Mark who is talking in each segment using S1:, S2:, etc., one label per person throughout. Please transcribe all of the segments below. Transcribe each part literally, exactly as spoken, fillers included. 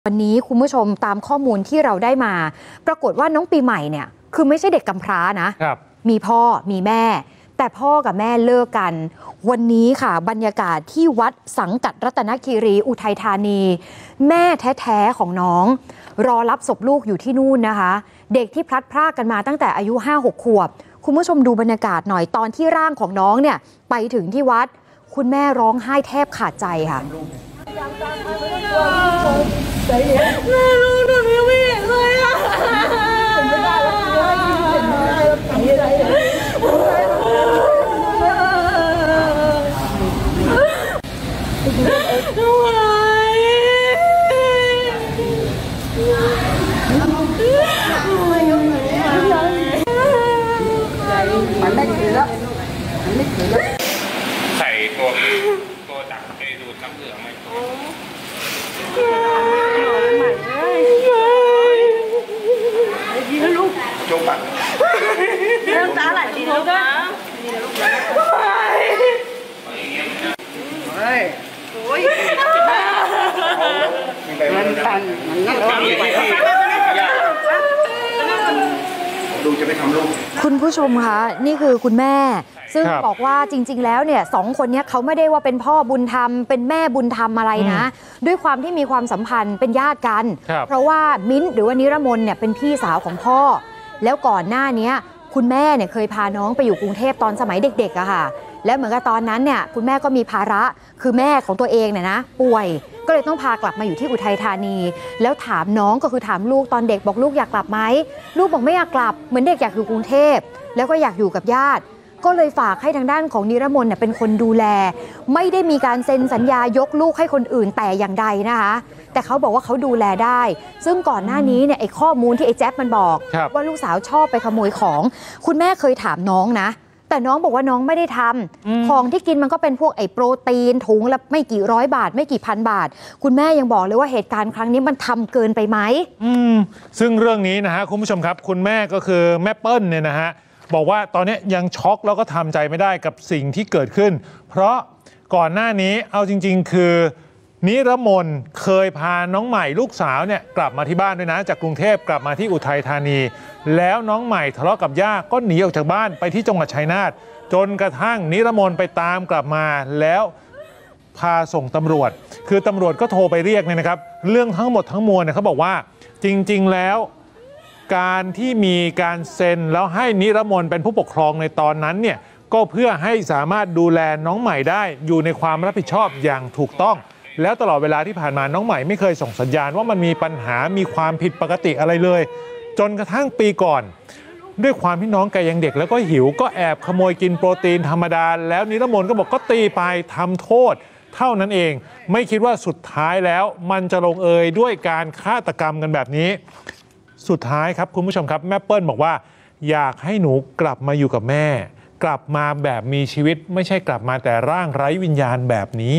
S1: วันนี้คุณผู้ชมตามข้อมูลที่เราได้มาปรากฏว่าน้องปีใหม่เนี่ยคือไม่ใช่เด็กกำพร้านะมีพ่อมีแม่แต่พ่อกับแม่เลิกกันวันนี้ค่ะบรรยากาศที่วัดสังกัดรัตนคีรีอุทัยธานีแม่แท้ๆของน้องรอรับศพลูกอยู่ที่นู่นนะคะเด็กที่พลัดพรากกันมาตั้งแต่อายุ ห้าหก ขวบคุณผู้ชมดูบรรยากาศหน่อยตอนที่ร่างของน้องเนี่ยไปถึงที่วัดคุณแม่ร้องไห้แทบขาดใจค่ะแม่ลูกหนูยังไม่เห็นเลยอ่ะไม่ได้แล้วเห็นไม่ได้แล้วทำไม่ได้มันไม่ถือแล้วมันไม่ถือแล้ว
S2: ใส่ตัวตัวดักไปดูดน้ำเหลืองไหมจุกอ่ะ
S3: เรื่องตาไหลดีแล้วนะโอ้ยมันตันมันนั่งร้องไป
S2: ดูจะไปทำลูก
S1: คุณผู้ชมคะนี่คือคุณแม่ซึ่งบอกว่าจริงๆแล้วเนี่ยสองคนนี้เขาไม่ได้ว่าเป็นพ่อบุญธรรมเป็นแม่บุญธรรมอะไรนะด้วยความที่มีความสัมพันธ์เป็นญาติกันเพราะว่ามิ้นหรือว่านิรมนเนี่ยเป็นพี่สาวของพ่อแล้วก่อนหน้านี้คุณแม่เนี่ยเคยพาน้องไปอยู่กรุงเทพตอนสมัยเด็กๆอะค่ะแล้วเหมือนกับตอนนั้นเนี่ยคุณแม่ก็มีภาระคือแม่ของตัวเองเนี่ยนะป่วยก็เลยต้องพากลับมาอยู่ที่อุทัยธานีแล้วถามน้องก็คือถามลูกตอนเด็กบอกลูกอยากกลับไหมลูกบอกไม่อยากกลับเหมือนเด็กอยากอยู่กรุงเทพแล้วก็อยากอยู่กับญาติก็เลยฝากให้ทางด้านของนิรมนเนี่ยเป็นคนดูแลไม่ได้มีการเซ็นสัญญายกลูกให้คนอื่นแต่อย่างใดนะคะแต่เขาบอกว่าเขาดูแลได้ซึ่งก่อนหน้านี้เนี่ยไอ้ข้อมูลที่ไอ้แจ๊บมันบอกว่าลูกสาวชอบไปขโมยของคุณแม่เคยถามน้องนะแต่น้องบอกว่าน้องไม่ได้ทำของที่กินมันก็เป็นพวกไอ้โปรตีนถุงละไม่กี่ร้อยบาทไม่กี่พันบาทคุณแม่ยังบอกเลยว่าเหตุการณ์ครั้งนี้มันทำเกินไปไหม
S4: อืมซึ่งเรื่องนี้นะฮะคุณผู้ชมครับคุณแม่ก็คือแม่เปิ้ลเนี่ยนะฮะบอกว่าตอนนี้ยังช็อกแล้วก็ทำใจไม่ได้กับสิ่งที่เกิดขึ้นเพราะก่อนหน้านี้เอาจริงๆคือนิรมนเคยพาน้องใหม่ลูกสาวเนี่ยกลับมาที่บ้านด้วยนะจากกรุงเทพกลับมาที่อุทัยธานีแล้วน้องใหม่ทะเลาะกับย่าก็หนีออกจากบ้านไปที่จังหวัดชัยนาทจนกระทั่งนิรมนไปตามกลับมาแล้วพาส่งตำรวจคือตำรวจก็โทรไปเรียกเนี่ยนะครับเรื่องทั้งหมดทั้งมวลเนี่ยเขาบอกว่าจริงๆแล้วการที่มีการเซ็นแล้วให้นิรมนเป็นผู้ปกครองในตอนนั้นเนี่ยก็เพื่อให้สามารถดูแลน้องใหม่ได้อยู่ในความรับผิดชอบอย่างถูกต้องแล้วตลอดเวลาที่ผ่านมาน้องใหม่ไม่เคยส่งสัญญาณว่ามันมีปัญหามีความผิดปกติอะไรเลยจนกระทั่งปีก่อนด้วยความที่น้องแกยังเด็กแล้วก็หิวก็แอบขโมยกินโปรตีนธรรมดาแล้วนิรมนก็บอกก็ตีไปทำโทษเท่านั้นเองไม่คิดว่าสุดท้ายแล้วมันจะลงเอยด้วยการฆาตกรรมกันแบบนี้สุดท้ายครับคุณผู้ชมครับแม่เปิ้ลบอกว่าอยากให้หนูกลับมาอยู่กับแม่กลับมาแบบมีชีวิตไม่ใช่กลับมาแต่ร่างไร้วิญญาณแบบนี้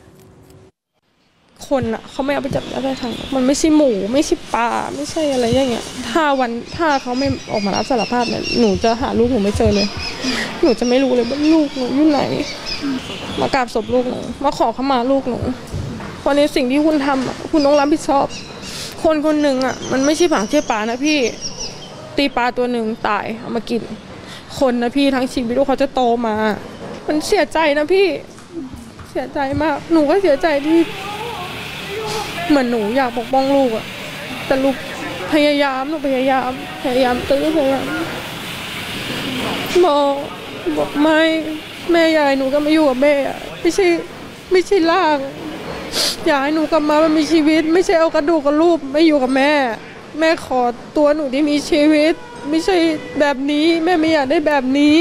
S5: คนอ่ะเขาไม่เอาไปจับได้ทางมันไม่ใช่หมูไม่ใช่ปลาไม่ใช่อะไรอย่างเงี้ยถ้าวันถ้าเขาไม่ออกมารับสารภาพเนี่ยหนูจะหาลูกหนูไม่เจอเลยหนูจะไม่รู้เลยว่าลูกหนูอยู่ไหนมากราบศพลูกหนูมาขอขมาลูกหนูเพราะในสิ่งที่คุณทำอ่ะคุณต้องรับผิดชอบคนคนหนึ่งอ่ะมันไม่ใช่ผักใช่ปลานะพี่ตีปลาตัวหนึ่งตายเอามากินคนนะพี่ทั้งชีวิตลูกเขาจะโตมามันเสียใจนะพี่เสียใจมากหนูก็เสียใจที่เหมือนหนูอยากปกป้องลูกอะแต่ลูกพยายามหนูพยายามพยายามตื้อพยายามบอกบอกไม่แม่ยายหนูก็มาอยู่กับแม่อะไม่ใช่ไม่ใช่ล่างอยากให้หนูกลับมามันมีชีวิตไม่ใช่เอากระดูกกับรูปไม่อยู่กับแม่แม่ขอตัวหนูที่มีชีวิตไม่ใช่แบบนี้แม่ไม่อยากได้แบบนี้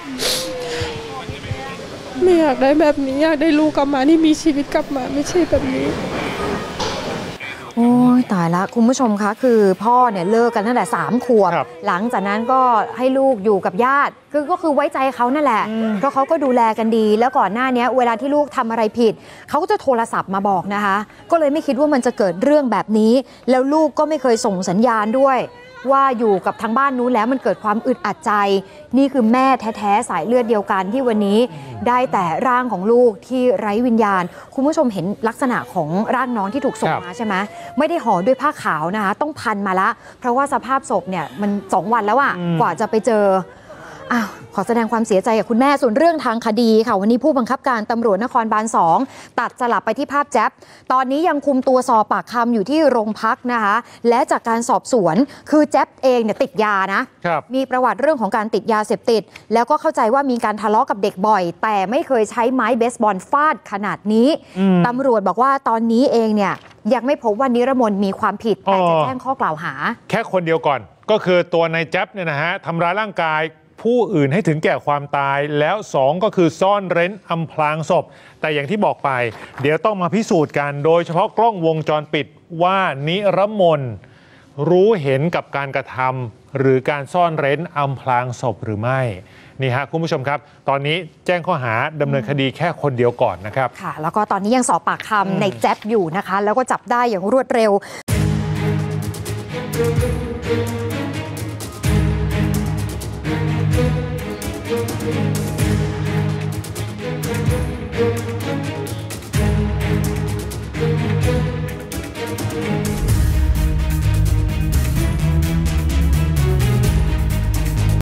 S5: ไม่อยากได้แบบนี้อยากได้ลูกกลับมาที่มีชีวิตกลับมาไม่ใช่แบบนี้
S1: โอ้ยตายละคุณผู้ชมคะคือพ่อเนี่ยเลิกกันตั้งแต่สามขวบหลังจากนั้นก็ให้ลูกอยู่กับญาติคือก็คือไว้ใจเขานั่นแหละเพราะเขาก็ดูแลกันดีแล้วก่อนหน้านี้เวลาที่ลูกทำอะไรผิดเขาก็จะโทรศัพท์มาบอกนะคะก็เลยไม่คิดว่ามันจะเกิดเรื่องแบบนี้แล้วลูกก็ไม่เคยส่งสัญญาณด้วยว่าอยู่กับทางบ้านนู้นแล้วมันเกิดความอึดอัดใจนี่คือแม่แท้ๆสายเลือดเดียวกันที่วันนี้ได้แต่ร่างของลูกที่ไร้วิญญาณคุณผู้ชมเห็นลักษณะของร่างน้องที่ถูกส่งมาใช่ไหมไม่ได้ห่อด้วยผ้าขาวนะคะต้องพันมาละเพราะว่าสภาพศพเนี่ยมันสองวันแล้วอะกว่าจะไปเจออ้าวขอแสดงความเสียใจกับคุณแม่ส่วนเรื่องทางคดีค่ะวันนี้ผู้บังคับการตำรวจนครบาลสองตัดสลับไปที่ภาพแจ๊บตอนนี้ยังคุมตัวสอบปากคำอยู่ที่โรงพักนะคะและจากการสอบสวนคือแจ๊บเองเนี่ยติดยานะมีประวัติเรื่องของการติดยาเสพติดแล้วก็เข้าใจว่ามีการทะเลาะกับเด็กบ่อยแต่ไม่เคยใช้ไม้เบสบอลฟาดขนาดนี้ตำรวจบอกว่าตอนนี้เองเนี่ยยังไม่พบว่านิรมนต์มีความผิดแต่จะแจ้งข้อกล่าวหา
S4: แค่คนเดียวก่อนก็คือตัวนายแจ๊บเนี่ยนะฮะทำร้ายร่างกายผู้อื่นให้ถึงแก่ความตายแล้วสองก็คือซ่อนเร้นอำพรางศพแต่อย่างที่บอกไปเดี๋ยวต้องมาพิสูจน์กันโดยเฉพาะกล้องวงจรปิดว่านิรมนต์รู้เห็นกับการกระทำหรือการซ่อนเร้นอำพรางศพหรือไม่นี่ฮะคุณผู้ชมครับตอนนี้แจ้งข้อหาดำเนินคดีแค่คนเดียวก่อนนะครับ
S1: ค่ะแล้วก็ตอนนี้ยังสอบปากคำในแจ๊บอยู่นะคะแล้วก็จับได้อย่างรวดเร็ว